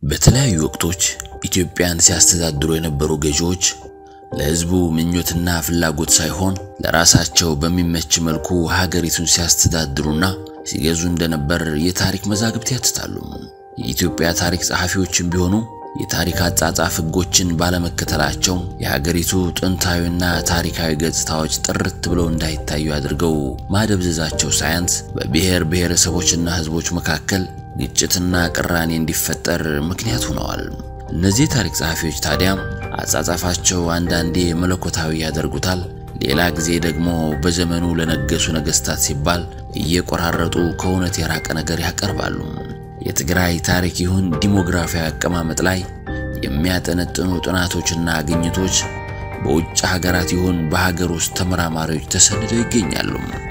በተለያዩ ወቅቶች ኢትዮጵያን ሲያስተዳድሩ የነበሩ ገዢዎች ለህዝቡ ምኞትና ፍላጎት ሳይሆን ለራሳቸው በሚመች መልኩ ሀገሪቱን ሲያስተዳድሩና ሲገዙ እንደነበር የታሪክ መዛግብት ያትታሉ። የኢትዮጵያ ታሪክ ጸሐፊዎችም ቢሆኑ የታሪክ አጻጻፍ ህጎችን ባለመከተላቸው የሀገሪቱ ጥንታዊና ታሪካዊ ገጽታዎች ጥርት ብለው እንዳይታዩ አድርገው ማደብዘዛቸው ሳይንስ በብሔር ብሔረሰቦችና ህዝቦች መካከል ግጭትና ቅራኔ እንዲፈጠር ምክንያት ሆነዋል። እነዚህ ታሪክ ጸሐፊዎች ታዲያ አጻጻፋቸው አንዳንዴ መለኮታዊ ያደርጉታል፣ ሌላ ጊዜ ደግሞ በዘመኑ ለነገሱ ነገስታት ሲባል እየቆራረጡ ከእውነት የራቀ ነገር ያቀርባሉ። የትግራይ ታሪክ ይሁን ዲሞግራፊያዊ አቀማመጥ ላይ የሚያጠነጥኑ ጥናቶችና ግኝቶች በውጭ ሀገራት ይሁን በሀገር ውስጥ ተመራማሪዎች ተሰንደው ይገኛሉ።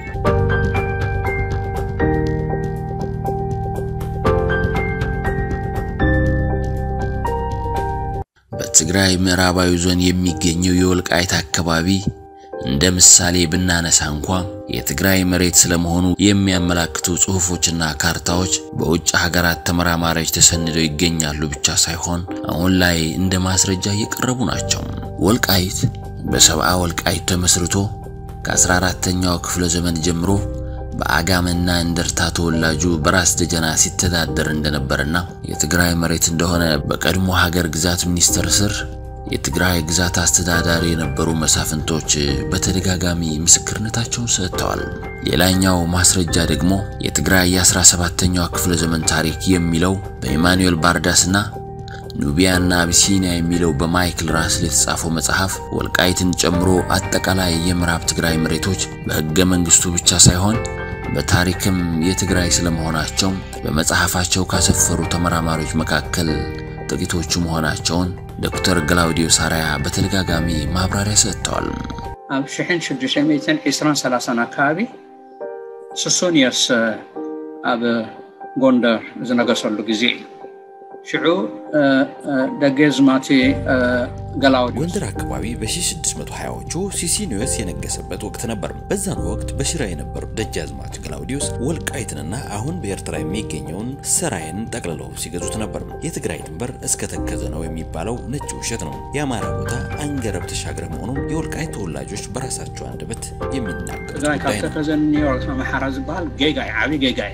በትግራይ ምዕራባዊ ዞን የሚገኘው የወልቃይት አካባቢ እንደ ምሳሌ ብናነሳ እንኳን የትግራይ መሬት ስለመሆኑ የሚያመላክቱ ጽሑፎችና ካርታዎች በውጭ ሀገራት ተመራማሪዎች ተሰንደው ይገኛሉ ብቻ ሳይሆን አሁን ላይ እንደ ማስረጃ እየቀረቡ ናቸው። ወልቃይት በሰብአ ወልቃይት ተመስርቶ ከ14ኛው ክፍለ ዘመን ጀምሮ በአጋመና እንደርታ ተወላጁ በራስ ደጀና ሲተዳደር እንደነበርና የትግራይ መሬት እንደሆነ በቀድሞ ሀገር ግዛት ሚኒስትር ስር የትግራይ ግዛት አስተዳዳሪ የነበሩ መሳፍንቶች በተደጋጋሚ ምስክርነታቸውን ሰጥተዋል። ሌላኛው ማስረጃ ደግሞ የትግራይ የ17ኛው ክፍለ ዘመን ታሪክ የሚለው በኢማኑኤል ባርዳስና ኑቢያና አቢሲኒያ የሚለው በማይክል ራስል የተጻፈው መጽሐፍ ወልቃይትን ጨምሮ አጠቃላይ የምዕራብ ትግራይ መሬቶች በሕገ መንግስቱ ብቻ ሳይሆን በታሪክም የትግራይ ስለመሆናቸው በመጽሐፋቸው ካሰፈሩ ተመራማሪዎች መካከል ጥቂቶቹ መሆናቸውን ዶክተር ግላውዲዮ ሳራያ በተደጋጋሚ ማብራሪያ ሰጥተዋል። ኣብ 1623 አካባቢ ሶሶኒየስ ኣብ ጎንደር ዝነገሰሉ ጊዜ ሽዑ ደገዝማቲ ገላውዲዮስ ጎንደር አካባቢ በ1620ዎቹ ሲሲኒዮስ የነገሰበት ወቅት ነበር። በዛን ወቅት በሽራ የነበሩ ደጃዝማች ገላውዲዮስ ወልቃይትንና አሁን በኤርትራ የሚገኘውን ሰራይን ጠቅልለው ሲገዙት ነበር። የትግራይ ድንበር እስከ ተከዘ ነው የሚባለው ነጭ ውሸት ነው። የአማራ ቦታ አንገረብ ተሻገረ መሆኑን የወልቃይት ተወላጆች በራሳቸው አንደበት የሚናገሩት ጉዳይ ነው። ተከዘን ኒውዮርክ ማሐራዝ ባል ጌጋይ ዓቢ ጌጋይ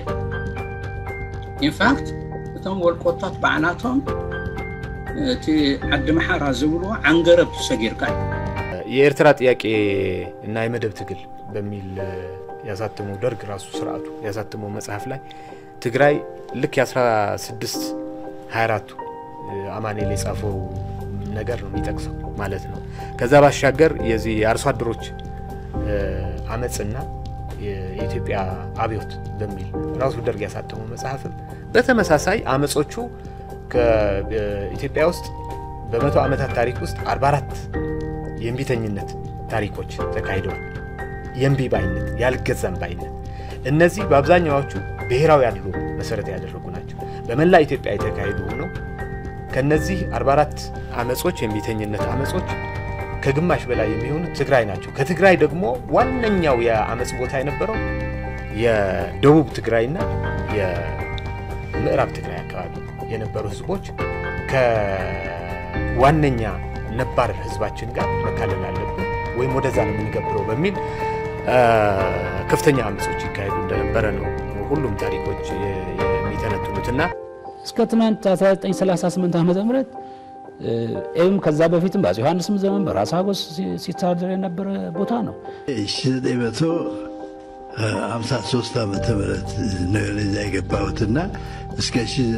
ኢንፋክት ቶም ወልቆታት ባዕላቶም እቲ ዓዲ ማሐራ ዝብሉ አንገረብ ሰጊርካ የኤርትራ ጥያቄ እና የመደብ ትግል በሚል ያሳተመው ደርግ ራሱ ስርዓቱ ያሳተመው መጽሐፍ ላይ ትግራይ ልክ 1624 አማኑኤል የጻፈው ነገር ነው የሚጠቅሰው ማለት ነው። ከዛ ባሻገር የዚህ የአርሶ አደሮች አመጽና የኢትዮጵያ አብዮት በሚል ራሱ ደርግ ያሳተመው መጽሐፍ በተመሳሳይ አመጾቹ ከኢትዮጵያ ውስጥ በመቶ ዓመታት ታሪክ ውስጥ 44 የእምቢተኝነት ታሪኮች ተካሂደዋል። የእምቢ ባይነት ያልገዛም ባይነት እነዚህ በአብዛኛዎቹ ብሔራዊ አድሎ መሰረት ያደረጉ ናቸው። በመላ ኢትዮጵያ የተካሄዱ ነው። ከነዚህ 44 አመጾች የእምቢተኝነት አመጾች ከግማሽ በላይ የሚሆኑ ትግራይ ናቸው። ከትግራይ ደግሞ ዋነኛው የአመጽ ቦታ የነበረው የደቡብ ትግራይና የምዕራብ ትግራይ አካባቢ የነበሩ ህዝቦች ከዋነኛ ነባር ህዝባችን ጋር መካለል አለብን ወይም ወደዛ ነው የምንገብረው በሚል ከፍተኛ አመጾች ይካሄዱ እንደነበረ ነው ሁሉም ታሪኮች የሚተነትኑትና እስከ 1938 ዓመተ ምህረት ኤም ከዛ በፊትም ባዚ ዮሐንስም ዘመን በራስ ሀጎስ ሲታደር የነበረ ቦታ ነው። 1953 ዓመተ ምህረት ነው ለዛ የገባሁትና እስከ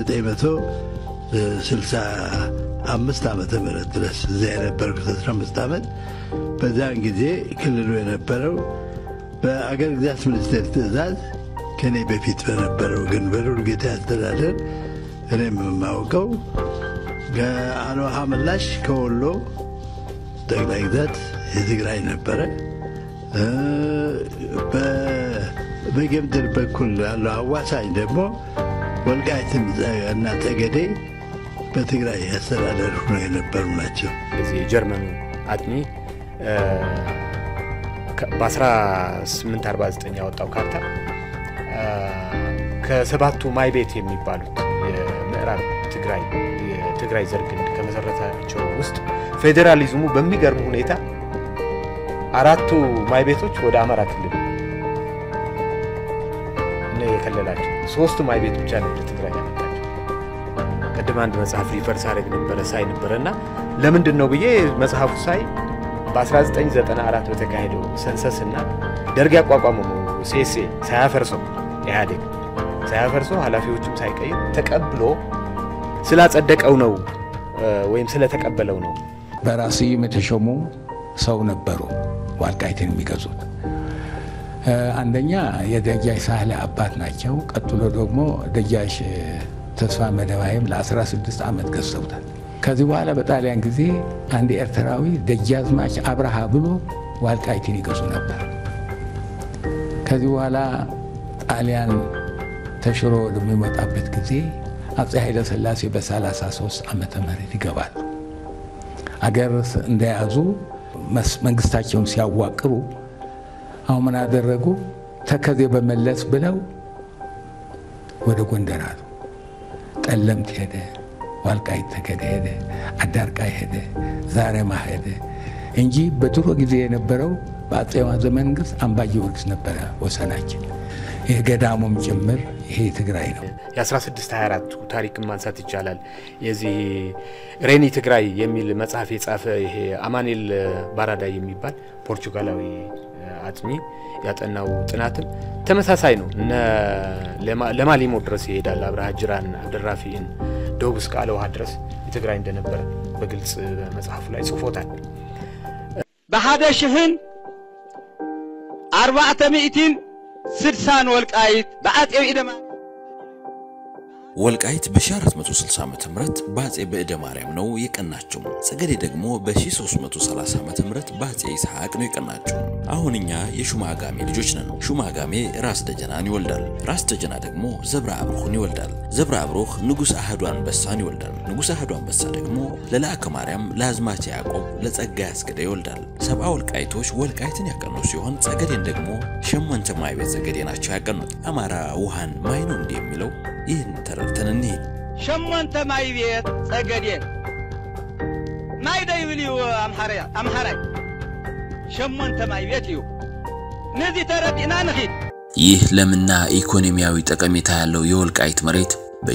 1965 ዓመተ ምህረት ድረስ እዛ የነበርኩት 15 ዓመት። በዛን ጊዜ ክልሉ የነበረው በአገር ግዛት ሚኒስቴር ትእዛዝ ከኔ በፊት በነበረው ግን በሉልጌታ አስተዳደር እኔም የማውቀው ከአልዋሃ ምላሽ ከወሎ ጠቅላይ ግዛት የትግራይ ነበረ። በጌምድር በኩል ያለው አዋሳኝ ደግሞ ወልቃይትን እና ጠገዴ በትግራይ አስተዳደር ሆነው የነበሩ ናቸው። እዚህ ጀርመኑ አጥኚ በ1849 ያወጣው ካርታ ከሰባቱ ማይ ቤት የሚባሉት የምዕራብ ትግራይ የትግራይ ዘር ግንድ ከመሰረታቸው ውስጥ ፌዴራሊዝሙ በሚገርም ሁኔታ አራቱ ማይቤቶች ወደ አማራ ክልል ነው የከለላቸው። ሶስቱ ማይቤት ብቻ ነው ለትግራይ ያመጣቸው። ቀደም አንድ መጽሐፍ ሪፈርስ አረግ ነበረና ለምንድን ነው ብዬ መጽሐፉ ሳይ በ1994 በተካሄደው ሰንሰስና ደርግ ያቋቋመው ሲኤስኤ ሳያፈርሰው ኢህአዴግ ሳያፈርሰው ኃላፊዎችም ሳይቀይር ተቀብሎ ስላጸደቀው ነው ወይም ስለተቀበለው ነው። በራስ የተሾሙ ሰው ነበሩ ዋልቃይትን የሚገዙት። አንደኛ የደጃች ሳህለ አባት ናቸው። ቀጥሎ ደግሞ ደጃች ተስፋ መደባይም ለ16 ዓመት ገዝተውታል። ከዚህ በኋላ በጣሊያን ጊዜ አንድ ኤርትራዊ ደጃዝማች አብርሃ ብሎ ዋልቃይትን ይገዙ ነበር። ከዚህ በኋላ ጣሊያን ተሽሮ በሚመጣበት ጊዜ አፄ ኃይለ ሥላሴ በ33 ዓመተ ምህረት ይገባሉ። አገር እንደያዙ መንግስታቸውን ሲያዋቅሩ አሁን ምን አደረጉ? ተከዜ በመለስ ብለው ወደ ጎንደር አሉ። ጠለምት ሄደ፣ ዋልቃይት ተከደ ሄደ፣ አዳርቃይ ሄደ፣ ዛሬማ ሄደ እንጂ በድሮ ጊዜ የነበረው በአፄዋ ዘመን መንግስት አምባ ጊዮርጊስ ነበረ ወሰናችን። ይሄ ገዳሙም ጭምር ይሄ ትግራይ ነው። የ1624 ታሪክ ማንሳት ይቻላል። የዚህ ሬኒ ትግራይ የሚል መጽሐፍ የጻፈ ይሄ አማኑኤል ባራዳ የሚባል ፖርቹጋላዊ አጥኚ ያጠናው ጥናትም ተመሳሳይ ነው። ለማሊሞ ድረስ ይሄዳል። አብርሃ ጅራን አብደራፊን ደቡብ እስከ አለውሃ ድረስ ትግራይ እንደነበረ በግልጽ መጽሐፉ ላይ ጽፎታል። በሐደ ሽህን 460 ወልቃይት በአጤው ኢደማ ወልቃይት በ1460 ዓመተ ምህረት በአፄ በእደ ማርያም ነው የቀናቸው። ጸገዴ ደግሞ በ1330 ዓመተ ምህረት በአፄ ይስሐቅ ነው የቀናቸው። አሁንኛ የሹማጋሜ ልጆች ነን። ሹማጋሜ ራስ ደጀናን ይወልዳል። ራስ ደጀና ደግሞ ዘብራ አብሩህን ይወልዳል። ዘብራ አብሩህ ንጉስ አህዱ አንበሳን ይወልዳል። ንጉስ አህዱ አንበሳ ደግሞ ለላከ ማርያም ለአዝማች ያዕቆብ ለጸጋይ አስገደ ይወልዳል። ሰብአ ወልቃይቶች ወልቃይትን ያቀኑ ሲሆን ጸገዴን ደግሞ ሸሞንተ ማይቤት ጸገዴ ናቸው ያቀኑት። አማራ ውሃን ማይኑ እንደሚለው ይህን ተረድተን እንሂድ። ሸሞንተ ማይቤት ጸገዴን ማይደይ ብልዩ አምሐራይ ሸሞንተ ማይቤት እዩ ነዚህ ተረድና ንሂድ። ይህ ለምና ኢኮኖሚያዊ ጠቀሜታ ያለው የወልቃይት መሬት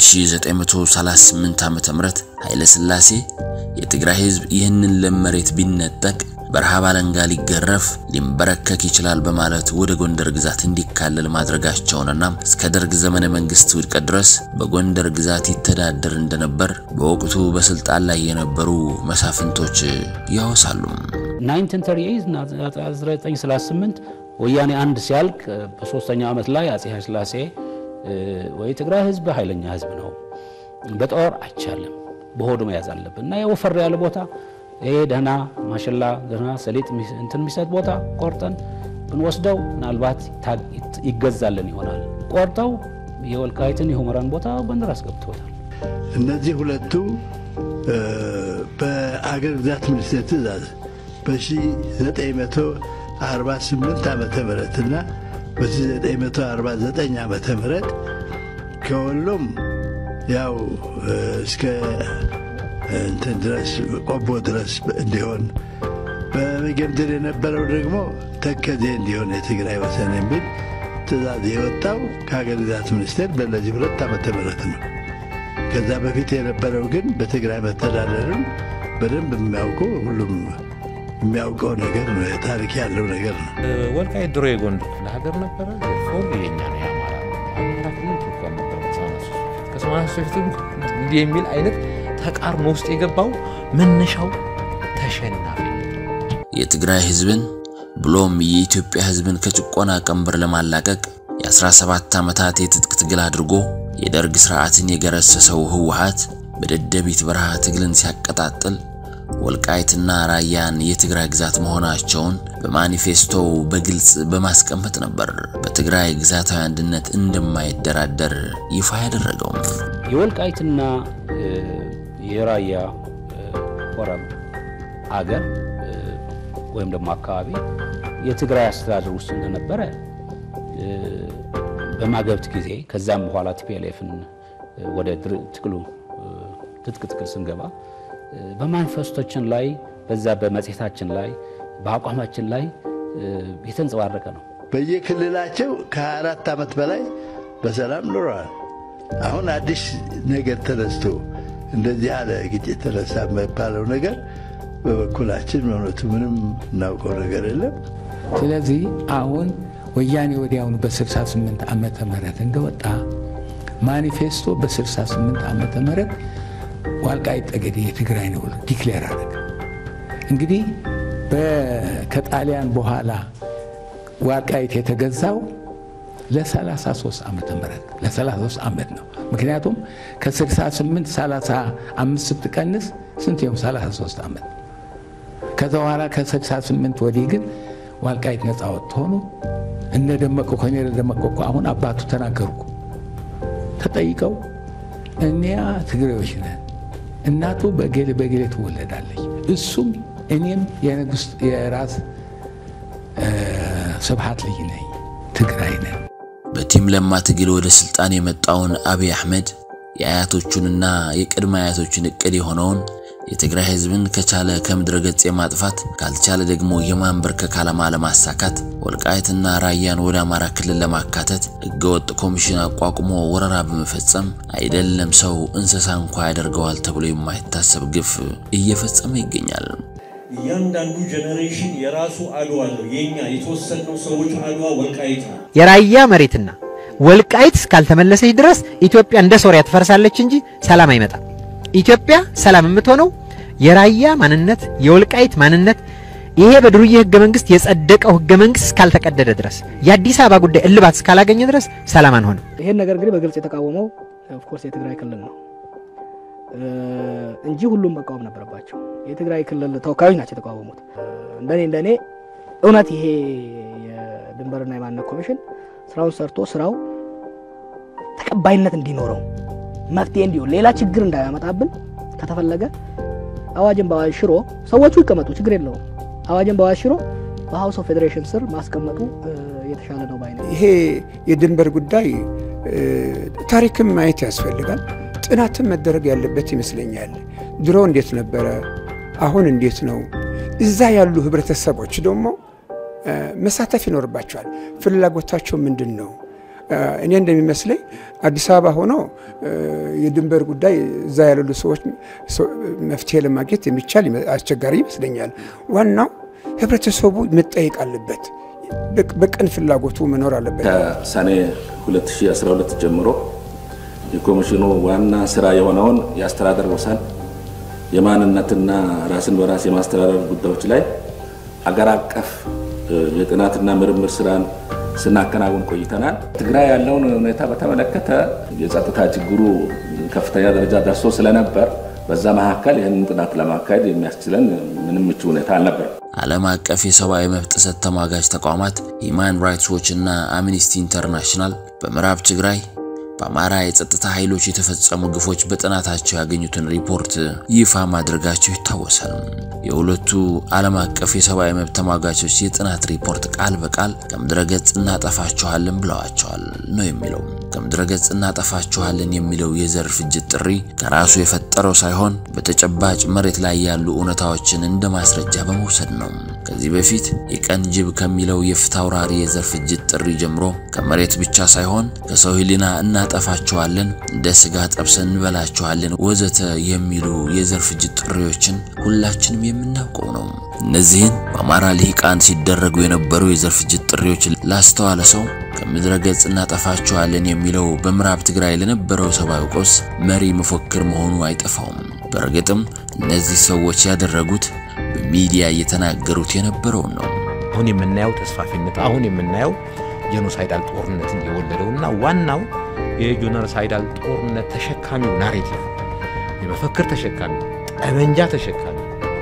በ1938 ዓመተ ምህረት ኃይለ ሥላሴ የትግራይ ህዝብ ይህንን ለመሬት ቢነጠቅ በረሃብ አለንጋ ሊገረፍ ሊንበረከክ ይችላል በማለት ወደ ጎንደር ግዛት እንዲካለል ማድረጋቸውንና እስከ ደርግ ዘመነ መንግስት ውድቀት ድረስ በጎንደር ግዛት ይተዳደር እንደነበር በወቅቱ በስልጣን ላይ የነበሩ መሳፍንቶች ያወሳሉ። 1938 ወያኔ አንድ ሲያልቅ በ3ኛው ዓመት ላይ አፄ ኃይለ ሥላሴ ወይ ትግራይ ህዝብ ኃይለኛ ህዝብ ነው፣ በጦር አይቻልም፣ በሆዱ መያዝ አለብን እና የወፈር ያለ ቦታ ደህና ማሽላ ደህና ሰሊጥ እንትን የሚሰጥ ቦታ ቆርጠን ብንወስደው ምናልባት ይገዛልን ይሆናል። ቆርጠው የወልቃይትን የሁመራን ቦታ ጎንደር አስገብተውታል። እነዚህ ሁለቱ በአገር ግዛት ሚኒስቴር ትእዛዝ በ1948 ዓመተ ምህረትና በ1949 ዓመተ ምህረት ከወሎም ያው እስከ እንትን ድረስ ቆቦ ድረስ እንዲሆን በመገምደር የነበረው ደግሞ ተከዜ እንዲሆን የትግራይ ወሰን የሚል ትእዛዝ የወጣው ከሀገር ግዛት ሚኒስቴር በእነዚህ 2 ዓመተ ምህረት ነው። ከዛ በፊት የነበረው ግን በትግራይ መተዳደርን በደንብ የሚያውቁ ሁሉም የሚያውቀው ነገር ነው። ታሪክ ያለው ነገር ነው። ወልቃይት ድሮ የጎንደር ለሀገር ነበረ። ፎግ የኛ ነው ያማራ ክልል ኢትዮጵያ ነበር። ከ83 እንዲህ የሚል አይነት ተቃርኖ ውስጥ የገባው መነሻው ተሸናፊ የትግራይ ህዝብን ብሎም የኢትዮጵያ ህዝብን ከጭቆና ቀንበር ለማላቀቅ የ17 ዓመታት የትጥቅ ትግል አድርጎ የደርግ ስርዓትን የገረሰሰው ህወሓት በደደቢት በረሃ ትግልን ሲያቀጣጥል ወልቃይትና ራያን የትግራይ ግዛት መሆናቸውን በማኒፌስቶው በግልጽ በማስቀመጥ ነበር በትግራይ ግዛታዊ አንድነት እንደማይደራደር ይፋ ያደረገው። የወልቃይትና የራያ ወራም አገር ወይም ደግሞ አካባቢ የትግራይ አስተዳደር ውስጥ እንደነበረ በማገብት ጊዜ ከዛም በኋላ ቲፒኤልኤፍን ወደ ትግሉ ትክክል ስንገባ በማንፈስቶችን ላይ በዛ በመጽሔታችን ላይ በአቋማችን ላይ የተንጸባረቀ ነው። በየክልላቸው ከ24 ዓመት በላይ በሰላም ኖረዋል። አሁን አዲስ ነገር ተነስቶ እንደዚህ ያለ ግጭት ተነሳ የሚባለው ነገር በበኩላችን በእውነቱ ምንም እናውቀው ነገር የለም። ስለዚህ አሁን ወያኔ ወዲያውኑ በ68 ዓመተ ምህረት እንደወጣ ማኒፌስቶ በ68 ዓመተ ምህረት ወልቃይት ጠገዴ የትግራይ ነው ብሎ ዲክሌር አደረገ። እንግዲህ ከጣሊያን በኋላ ወልቃይት የተገዛው ለ33 ዓመተ ምህረት ለ33 ዓመት ነው። ምክንያቱም ከ68 35 ስትቀንስ ስንት ይሆን? 33 ዓመት። ከዛ በኋላ ከ68 ወዲህ ግን ወልቃይት ነፃ ወጥቶ ነው። እነ ደመቀ ኮሎኔል ደመቀ አሁን አባቱ ተናገሩኩ ተጠይቀው እኒያ ትግሬዎች ነን፣ እናቱ በገሌ ትወለዳለች፣ እሱም እኔም የራስ ስብሐት ልጅ ነኝ፣ ትግራይ ነን። በቲም ለማ ትግል ወደ ስልጣን የመጣውን አብይ አህመድ የአያቶቹንና የቅድመ አያቶቹን እቅድ የሆነውን የትግራይ ህዝብን ከቻለ ከምድረ ገጽ የማጥፋት ካልቻለ ደግሞ የማንበርከክ ዓላማ ለማሳካት ወልቃይትና ራያን ወደ አማራ ክልል ለማካተት ህገወጥ ኮሚሽን አቋቁሞ ወረራ በመፈጸም አይደለም ሰው እንስሳ እንኳን ያደርገዋል ተብሎ የማይታሰብ ግፍ እየፈጸመ ይገኛል። እያንዳንዱ ጄኔሬሽን የራሱ አድዋ ነው። የኛ የተወሰነው ሰዎች አድዋ ወልቃይት ነው። የራያ መሬትና ወልቃይት እስካልተመለሰች ድረስ ኢትዮጵያ እንደ ሶሪያ ትፈርሳለች እንጂ ሰላም አይመጣም። ኢትዮጵያ ሰላም የምትሆነው የራያ ማንነት የወልቃይት ማንነት ይሄ በድሩዬ ህገ መንግስት የጸደቀው ህገ መንግስት እስካልተቀደደ ድረስ የአዲስ አበባ ጉዳይ እልባት እስካላገኘ ድረስ ሰላም አንሆንም። ይሄን ነገር እንግዲህ በግልጽ የተቃወመው ኦፍ ኮርስ የትግራይ ክልል ነው እንጂ ሁሉም መቃወም ነበረባቸው። የትግራይ ክልል ተወካዮች ናቸው የተቃወሙት። እንደኔ እውነት ይሄ የድንበርና የማንነት ኮሚሽን ስራውን ሰርቶ ስራው ተቀባይነት እንዲኖረው መፍትሄ እንዲሆን ሌላ ችግር እንዳያመጣብን ከተፈለገ አዋጅን በአዋጅ ሽሮ ሰዎቹ ይቀመጡ ችግር የለውም። አዋጅን በአዋጅ ሽሮ በሃውስ ኦፍ ፌዴሬሽን ስር ማስቀመጡ የተሻለ ነው ባይነ። ይሄ የድንበር ጉዳይ ታሪክም ማየት ያስፈልጋል። ጥናትም መደረግ ያለበት ይመስለኛል። ድሮ እንዴት ነበረ፣ አሁን እንዴት ነው? እዛ ያሉ ህብረተሰቦች ደግሞ መሳተፍ ይኖርባቸዋል። ፍላጎታቸው ምንድነው? እኔ እንደሚመስለኝ አዲስ አበባ ሆኖ የድንበር ጉዳይ እዛ ያሉ ሰዎች መፍትሄ ለማግኘት የሚቻል አስቸጋሪ ይመስለኛል። ዋናው ህብረተሰቡ መጠየቅ አለበት፣ በቀን ፍላጎቱ መኖር አለበት። ከሰኔ 2012 ጀምሮ የኮሚሽኑ ዋና ስራ የሆነውን የአስተዳደር ወሰን የማንነትና ራስን በራስ የማስተዳደር ጉዳዮች ላይ አገር አቀፍ የጥናትና ምርምር ስራን ስናከናውን ቆይተናል። ትግራይ ያለውን ሁኔታ በተመለከተ የጸጥታ ችግሩ ከፍተኛ ደረጃ ደርሶ ስለነበር በዛ መካከል ይህንን ጥናት ለማካሄድ የሚያስችለን ምንም ምቹ ሁኔታ አልነበረም። ዓለም አቀፍ የሰብአዊ መብት ጥሰት ተሟጋች ተቋማት ሂውማን ራይትስ ዎች እና አምነስቲ ኢንተርናሽናል በምዕራብ ትግራይ በአማራ የጸጥታ ኃይሎች የተፈጸሙ ግፎች በጥናታቸው ያገኙትን ሪፖርት ይፋ ማድረጋቸው ይታወሳል። የሁለቱ ዓለም አቀፍ የሰብአዊ መብት ተሟጋቾች የጥናት ሪፖርት ቃል በቃል ከምድረ ገጽ እናጠፋቸዋለን ብለዋቸዋል ነው የሚለው። ከምድረ ገጽ እናጠፋቸዋለን የሚለው የዘር ፍጅት ጥሪ ከራሱ የፈጠረው ሳይሆን በተጨባጭ መሬት ላይ ያሉ እውነታዎችን እንደ ማስረጃ በመውሰድ ነው። ከዚህ በፊት የቀን ጅብ ከሚለው የፍታውራሪ የዘር ፍጅት ጥሪ ጀምሮ ከመሬት ብቻ ሳይሆን ከሰው ህሊና እናጠፋቸዋለን፣ እንደ ስጋ ጠብሰን እንበላቸዋለን ወዘተ የሚሉ የዘር ፍጅት ጥሪዎችን ሁላችንም የምናውቀው ነው። እነዚህን በአማራ ልሂቃን ሲደረጉ የነበሩ የዘር ፍጅት ጥሪዎች ላስተዋለ ሰው ከምድረ ገጽ እናጠፋቸዋለን የሚለው በምዕራብ ትግራይ ለነበረው ሰብአዊ ቀውስ መሪ መፎክር መሆኑ አይጠፋውም። በእርግጥም እነዚህ ሰዎች ያደረጉት በሚዲያ እየተናገሩት የነበረው ነው። አሁን የምናየው ተስፋፊነት፣ አሁን የምናየው ጄኖሳይዳል ጦርነትን የወለደውና ዋናው የጄኖሳይዳል ጦርነት ተሸካሚው ናሬቲቭ የመፈክር ተሸካሚ ጠመንጃ ተሸካሚ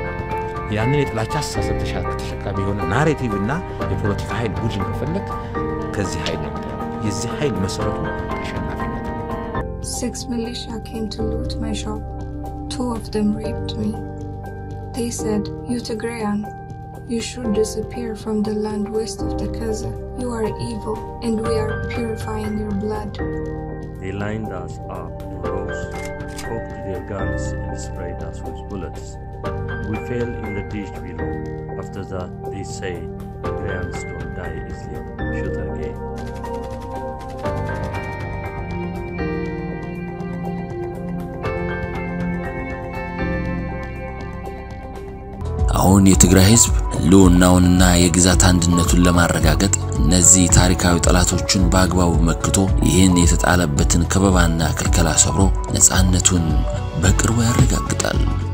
ያንን የጥላቻ አስተሳሰብ ተሸካሚ የሆነ ናሬቲቭና የፖለቲካ ኃይል ቡድን ከፈለክ ከዚህ ኃይል ነው። የዚህ ኃይል መሰረቱ ተሸናፊነት ነው። 6 militia came to loot my shop. 2 of them raped me. They said, "You Tigrayan, you should disappear from the land west of the Kaza. You are evil and we are purifying your blood." They lined us up in rows, choked their guns and sprayed us with bullets. We fell in the ditch below. After that, they say, Tigrayans don't die easily. Shoot again. አሁን የትግራይ ህዝብ ህልውናውንና የግዛት አንድነቱን ለማረጋገጥ እነዚህ ታሪካዊ ጠላቶችን በአግባቡ መክቶ ይህን የተጣለበትን ከበባና ክልከላ ሰብሮ ነፃነቱን በቅርቡ ያረጋግጣል።